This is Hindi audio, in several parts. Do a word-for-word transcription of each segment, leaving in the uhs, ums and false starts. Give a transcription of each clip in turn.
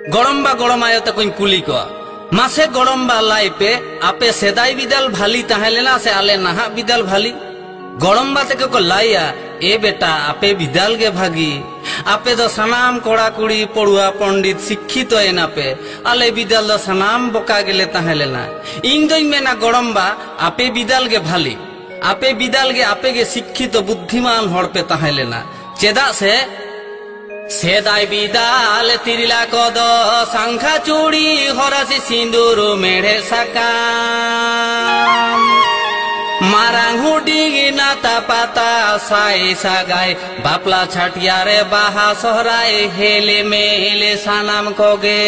गड़म्बा गड़मायो तक कुली को मासे गड़म्बा लाई पे आपे सेदाई बिदल भाली तहलेना से आले नहा बिदल भाली गड़म्बा तक को लाइया ए बेटा आपे बिदल गे भागी आपे दो सनाम कोड़ा कुड़ी पड़ुआ पंडित शिक्षित एना पे आले बिदल दो सनाम बोका गेले तहलेना इन दोई मेना गड़म्बा आपे बिदल गे भाली आपे बिदल गे आपे गे शिक्षित बुद्धिमान हड़ पे तहलेना चेदा से सेदाई बिदाल तिरला कद शंखा चूड़ी हरासी सिंदूर मेढ़े सका मारांग हुडी नाता पाता साई सागाई बापला छाटिया रे बाहा सोहराय हेले मेले सानाम कोगे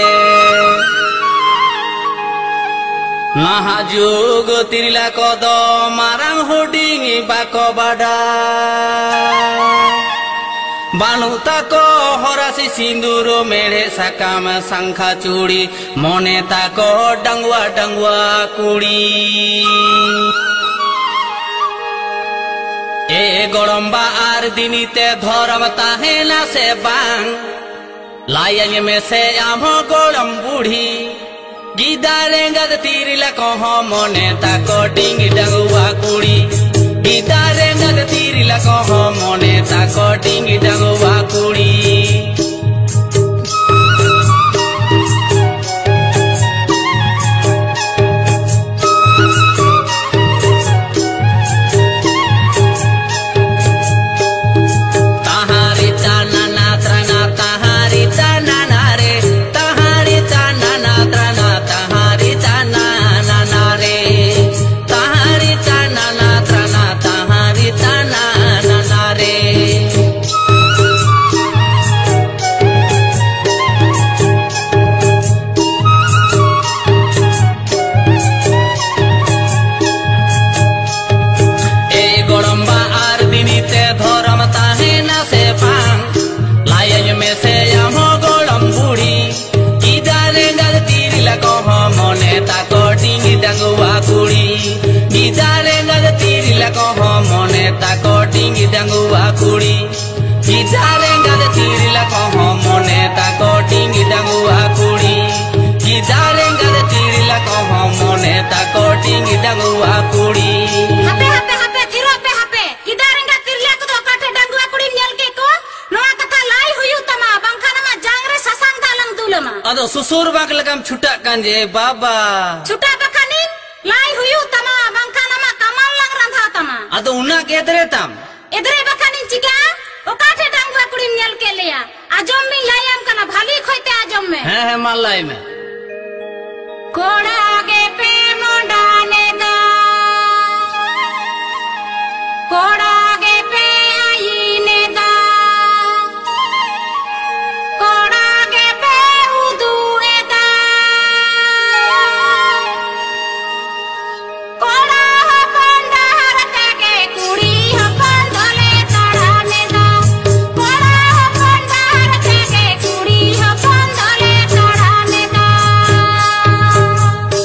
नाहा जुग तिरला कद मारांग हुडी बाको बाडा बानुता को हरासी सिंदूर मेढ़े सकाम शंखा चूड़ी मने ताको डंगुआ डंगुआ कुड़ी ए गड़म्बा आर दिनीते धरम ताहेना से बांग लायंग में से आमो गड़म बूढ़ी गिदारेंगद तीरिला कह मने ताको डिंग डंगुआ कुड़ी गिदारेंगद तीरिला कह मने ताको डिंग डंगुआ कुड़ी कह मने ताको डिंग डंगुआ कुड़ी गिदारेंगद तीरिला कह मने ताको डिंग डंगुआ कुड़ी गिदारेंगद तीरिला कह मने ताको डिंग डंगुआ कुड़ी हापे हापे हापे थिरो पे हापे गिदारेंगद तीरिला को काटे डंगुआ कुड़ी नेल के को नोआ कथा लाई हुयु तमा बंखानमा जांगरे ससांग दालंग दुलमा अदो सुसुर बाग लगम छुटा कांजे बाबा छुटा बकानी लाई हुयु तमा बंखानमा कमाल लंग रंधा तमा अदो उना के एदरे तम एदरे बकानी चिका ओ काठे डंगुआ कुड़ी नेल के लिया आजम में लायम कना भाली खोइते आजम में है है मालाई में कोड़ा आगे पे मोडाने दा कोड़ा आगे पे आईने दा कोड़ा आगे पे उदुए दा कोड़ा पंडार के कुड़ी हपन धले तड़ाने दा कोड़ा पंडार के कुड़ी हपन धले तड़ाने दा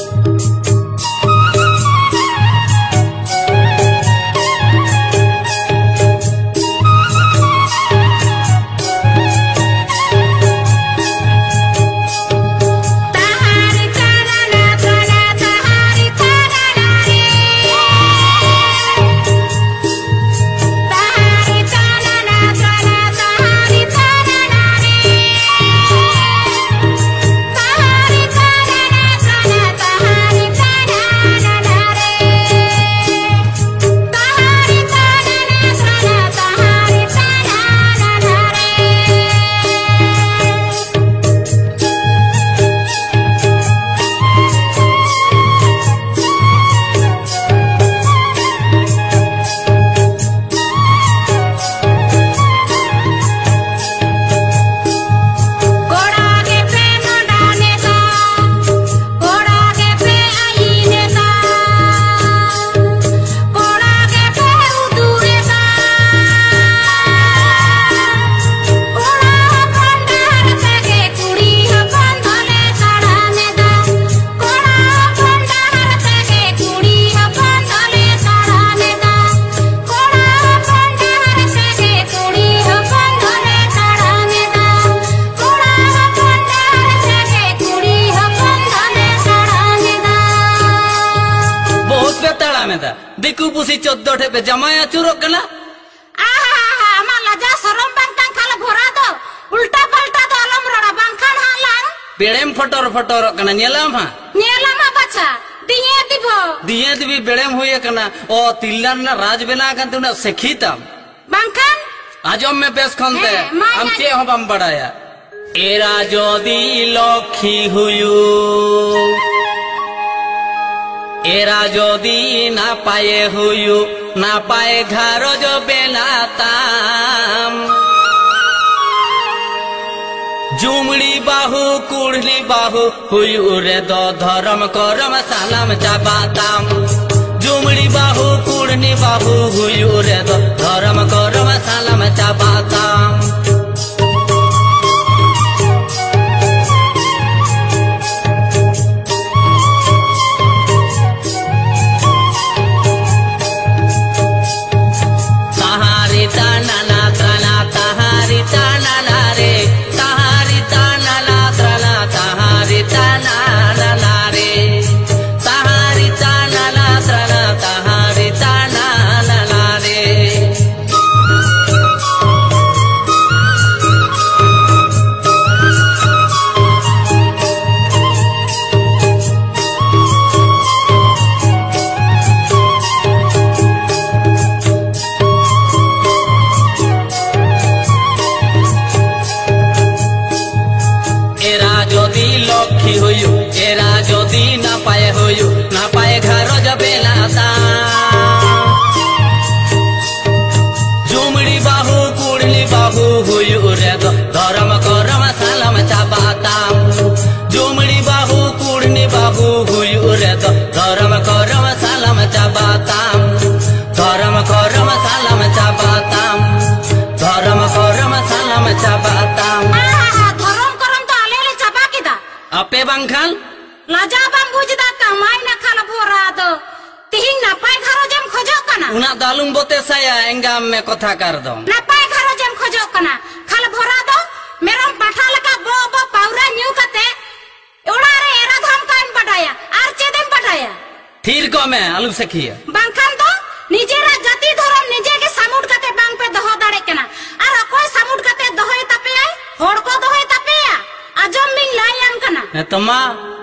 चौदह ठे पे जमाय अचुरों कना आहा हमा लजा सरम बंतन खाला भोरा दो उल्टा पलटा दो अलम रड़ा बंखान हालांग बेड़ेम फटोर फटोर कना नेलाम हा नेलाम बच्चा दिए दिबो दिए दिबी बेड़ेम हुए कना ओ तिल्लान ना राज बेना कन तुना सेखीताम बंखान आजम में पेश खनते हम चे हम बड़ाया एरा जोदी लखी हुयू एरा जोदी ना पाए हुयू ना पाए घरो जो बेनाताम जुमड़ी बाहू कुड़ली बाहू हुयू रे दो धर्म करम सालाम चाबाताम जुमड़ी बाहू कुड़नी बाहू हुयू रे दो धर्म करम सालाम चाबाताम जुमड़ी बाहू कुड़ली बाहू हुयू रे दो धर्म करम सालाम चाबाताम जुमड़ी बाहू कुड़नी बाहू हुयू रे दो धर्म करम सालाम चाबाताम धर्म करम सालाम चाबाताम धर्म करम सालाम चाबाताम धर्म करम तो आलेले चाबा किदा आपे बंखाल लाजा बम बुझदा कमाई ना खाला भोरा दो तिहिं ना पाए घरो जम खोजो कना उना दालुम बोते साया एंगाम में कथा कर दो ना पाए घरो जम खोजो कना खाला भोरा दो मेरम पाठा लगा बो बो पाउरा न्यू कते ओड़ा रे एरा धाम कान पटाया आर चेदेम पटाया थीर को में आलू सखिया बांखान दो निजेरा जाति धर्म निजे के सामुड कते बांग पे दहो दाड़े कना आर अकोय सामुड कते दहोय तपे आय होड़ को दहोय तपे आ अजम मिंग लायम कना ने तमा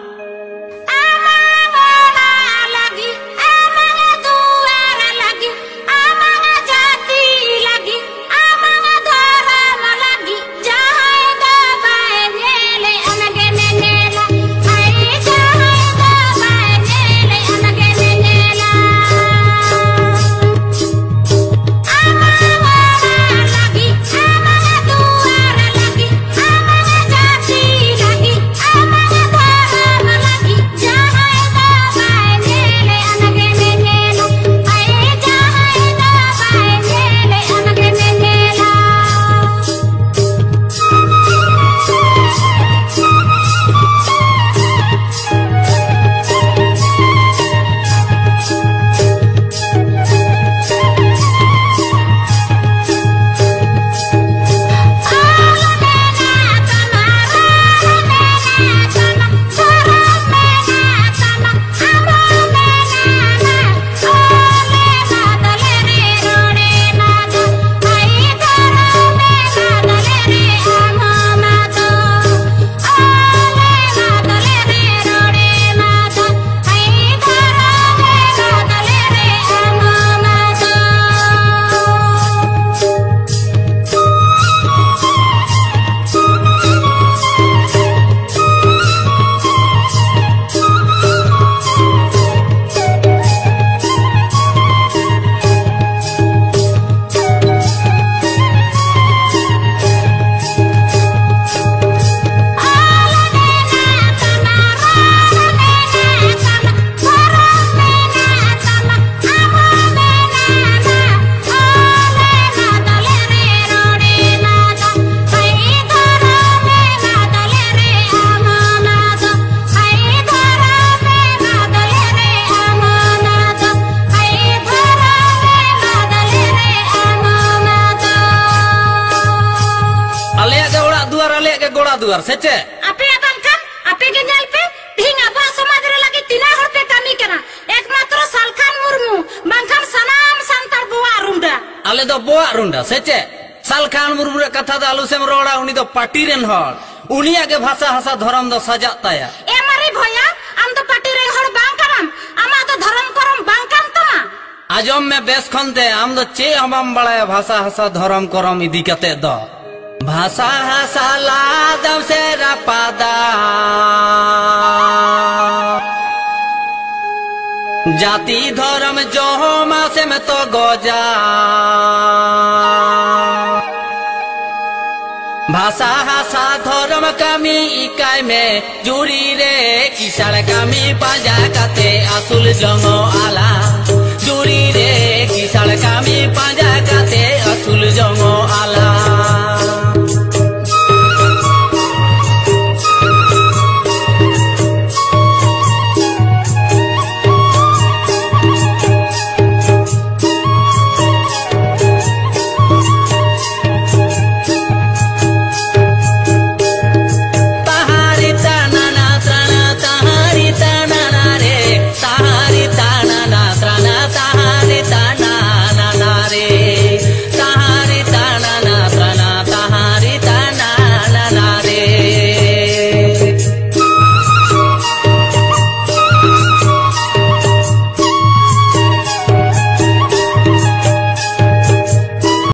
गोड़ा दुआर से चे आपे बंकन आपे के नेल पे ढिंगा बा समाज रे लगी तीना हर पे कमी करा एकमात्र सालखान मुर्मू बंकन सनाम आले दो बोआ रुंडा से चे सालखान मुर्मू रे कथा दा आलू सेम रोड़ा उनी दो पार्टी रेन हर उनिया के भाषा हसा धर्म दो सजा ताया ए मारी भैया आम तो पार्टी रे हर बांग करम आमा तो धर्म करम बांग काम तमा आजम में बेस खनते आम दो चे हमम बड़ा भाषा हसा धर्म करम इदी कते दो भाषा हसा लादम से रपादा जाति धर्म जो मासे में तो गोजा भाषा हासा धर्म कमी इकाई में जुड़ी रे किसार कमी पाजा काते आसुल जंगो आला जुड़ी रे किसार कमी पाजा काते